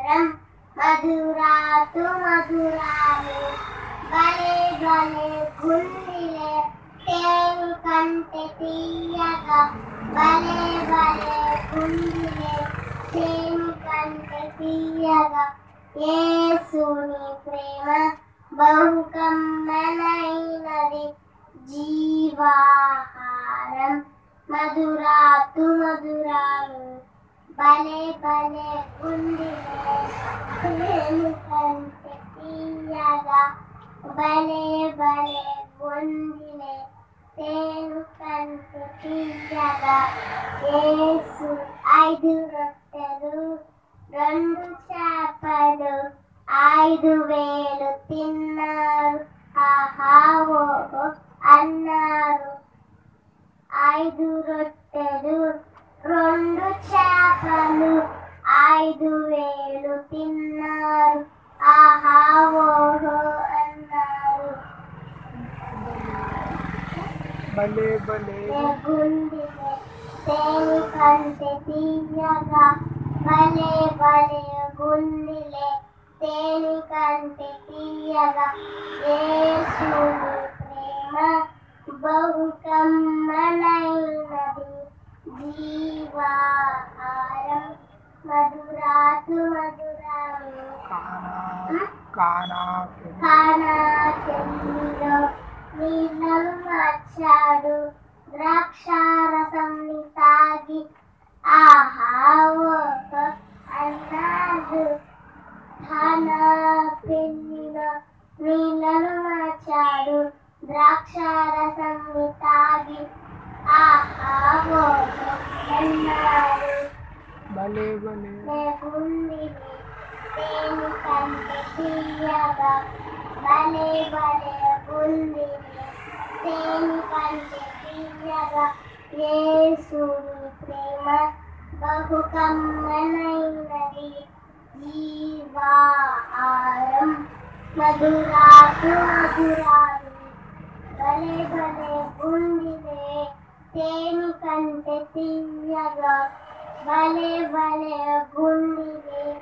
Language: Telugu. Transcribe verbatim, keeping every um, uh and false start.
ఆహారం మధురాతు మధురాలు భలే భలే గుండిలే తేను కంటే తీయగా భలే భలే గుండిలే తేను కంటే తీయగా యేసుని ప్రేమ బహు కమ్మనైనది జీవాహారం మధురాతు మధురాలు భలే భలే గుండిలే తేను కంటే తీయగా భలే భలే గుండిలే తేను కంటే తీయగా యేసు ఐదు రొట్టెలు రెండు చేపలు ఐదు వేలు తిన్నారు ఆహా ఓహో అన్నారు. ఐదు రొట్టెలు రెండు చేపలు ఐదు వేలు తిన్నారు ఆహా ఓహో అన్నారు. భలే భలే గుండిలే తేను కంటే తీయగా భలే భలే గుండిలే తేను కంటే తీయగా యేసుని ప్రేమ బహు కమ్మనైనది జీవాహారం మధురాతు మధురాలు కానా చెల్లిలో నీళ్ళను మార్చాడు ద్రాక్షారసంని తాగి ఆహా ఓహో అన్నాడు. కానా పెళ్లిలో నీళ్ళను మార్చాడు ద్రాక్షారసంని తాగి ఆహా ఓహో అన్నాడు. భలే భలే గుండిలే తేను కంటే తీయగా భలే భలే గుండిలే తేను కంటే తీయగా యేసుని ప్రేమ బహు కమ్మనైనది జీవాహారం మధురాతు మధురాలు భలే భలే గుండిలే తేను కంటే తీయగా భలే భలే గుండిలే